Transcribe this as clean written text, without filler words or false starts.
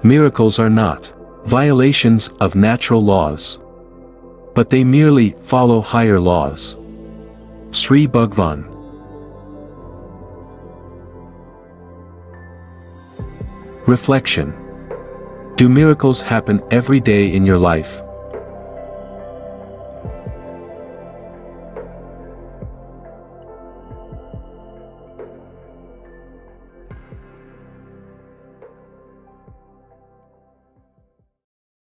Miracles are not violations of natural laws, but they merely follow higher laws. Sri Bhagwan. Reflection. Do miracles happen every day in your life?